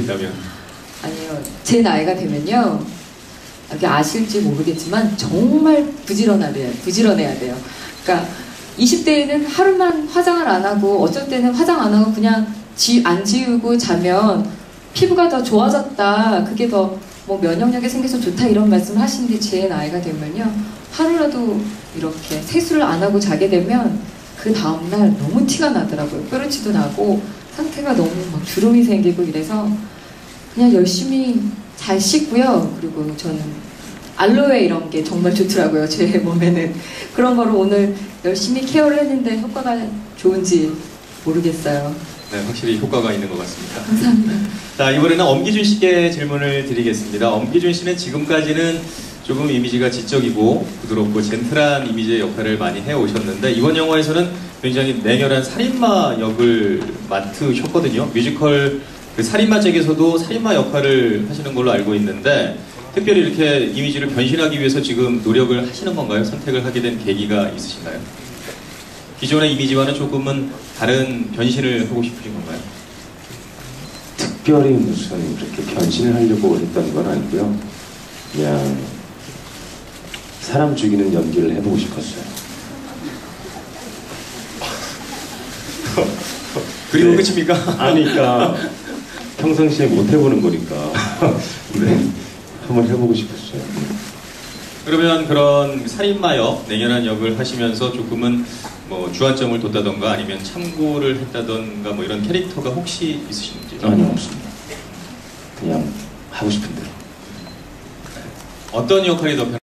있다면? 아니요, 제 나이가 되면요, 여기 아실지 모르겠지만 정말 부지런해야 돼요. 그러니까 20대에는 하루만 화장을 안 하고 어쩔 때는 화장 안 하고 그냥 안 지우고 자면 피부가 더 좋아졌다, 그게 더 뭐 면역력이 생겨서 좋다, 이런 말씀을 하시는데, 제 나이가 되면요, 하루라도 이렇게 세수를 안 하고 자게 되면 그 다음날 너무 티가 나더라고요. 뾰루치도 나고 상태가 너무 막 주름이 생기고 이래서 그냥 열심히 잘 씻고요. 그리고 저는 알로에 이런 게 정말 좋더라고요, 제 몸에는. 그런 거를 오늘 열심히 케어를 했는데 효과가 좋은지 모르겠어요. 네, 확실히 효과가 있는 것 같습니다. 감사합니다. 자, 이번에는 엄기준 씨께 질문을 드리겠습니다. 엄기준 씨는 지금까지는 조금 이미지가 지적이고 부드럽고 젠틀한 이미지의 역할을 많이 해오셨는데, 이번 영화에서는 굉장히 냉혈한 살인마 역을 맡으셨거든요. 뮤지컬 그 살인마책에서도 살인마 역할을 하시는 걸로 알고 있는데, 특별히 이렇게 이미지를 변신하기 위해서 지금 노력을 하시는 건가요? 선택을 하게 된 계기가 있으신가요? 기존의 이미지와는 조금은 다른 변신을 하고 싶으신 건가요? 특별히 무슨 그렇게 변신을 하려고 했던 건 아니고요. 그냥 사람 죽이는 연기를 해보고 싶었어요. 그리고 네. 끝입니까? 아니, 그러니까 평상시에 못 해보는 거니까 네, 한번 해보고 싶었어요. 그러면 그런 살인마 역, 냉혈한 역을 하시면서 조금은 뭐 주안점을 뒀다던가 아니면 참고를 했다던가 뭐 이런 캐릭터가 혹시 있으신지? 아니요, 없습니다. 그냥 하고 싶은 대로. 어떤 역할이 더